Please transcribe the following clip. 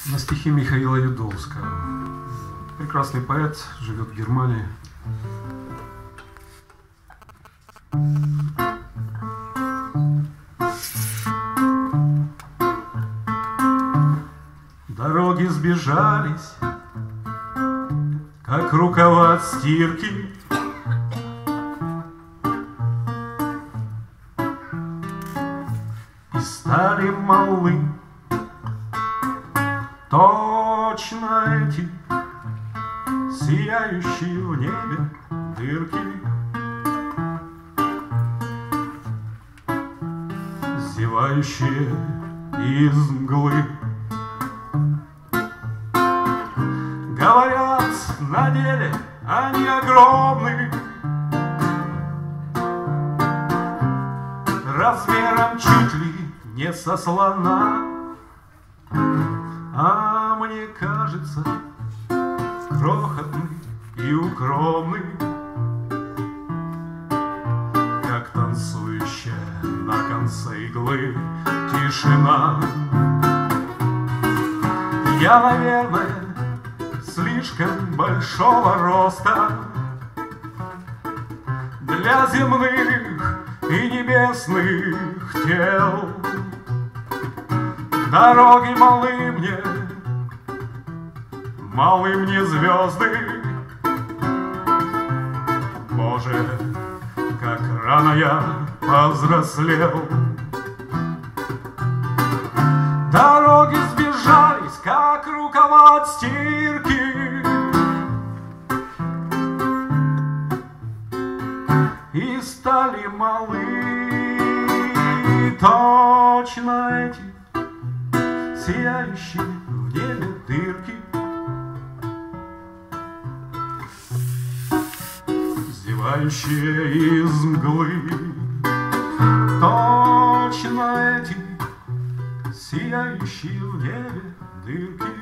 На стихи Михаила Юдовского. Прекрасный поэт, живет в Германии. Дороги сбежались, как рукава от стирки, и стали малы точно эти сияющие в небе дырки, зевающие из мглы. Говорят, на деле они огромны, размером чуть ли не со слона, а мне кажется, крохотный и укромный, как танцующая на конце иглы тишина. Я, наверное, слишком большого роста для земных и небесных тел. Дороги малы мне звезды. Боже, как рано я повзрослел. Дороги сбежались, как рукава от стирки, и стали малы точно эти сияющие в небе дырки, зевающие из мглы. Точно эти сияющие в небе дырки.